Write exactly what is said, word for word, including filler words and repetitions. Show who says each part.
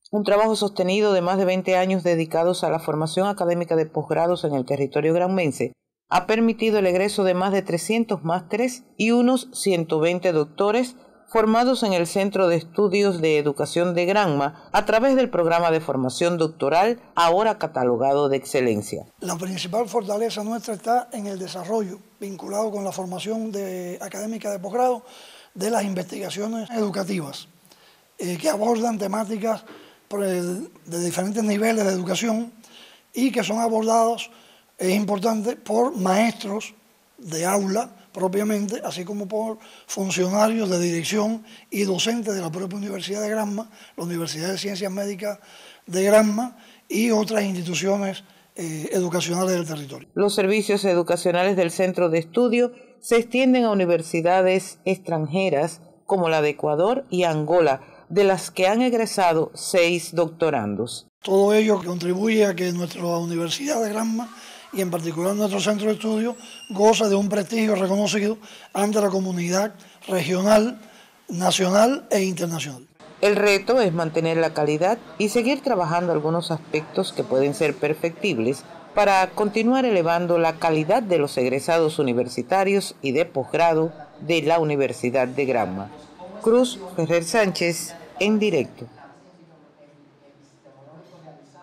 Speaker 1: Un trabajo sostenido de más de veinte años dedicados a la formación académica de posgrados en el territorio granmense ha permitido el egreso de más de trescientos másteres y unos ciento veinte doctores formados en el Centro de Estudios de Educación de Granma a través del programa de formación doctoral, ahora catalogado de excelencia.
Speaker 2: La principal fortaleza nuestra está en el desarrollo vinculado con la formación de, académica de posgrado de las investigaciones educativas eh, que abordan temáticas de diferentes niveles de educación y que son abordados, es importante, por maestros de aula propiamente, así como por funcionarios de dirección y docentes de la propia Universidad de Granma, la Universidad de Ciencias Médicas de Granma y otras instituciones eh, educacionales del territorio.
Speaker 1: Los servicios educacionales del centro de estudio se extienden a universidades extranjeras como la de Ecuador y Angola, de las que han egresado seis doctorandos.
Speaker 2: Todo ello contribuye a que nuestra Universidad de Granma y en particular nuestro centro de estudio goza de un prestigio reconocido ante la comunidad regional, nacional e internacional.
Speaker 1: El reto es mantener la calidad y seguir trabajando algunos aspectos que pueden ser perfectibles para continuar elevando la calidad de los egresados universitarios y de posgrado de la Universidad de Granma. Cruz Ferrer Sánchez, en directo.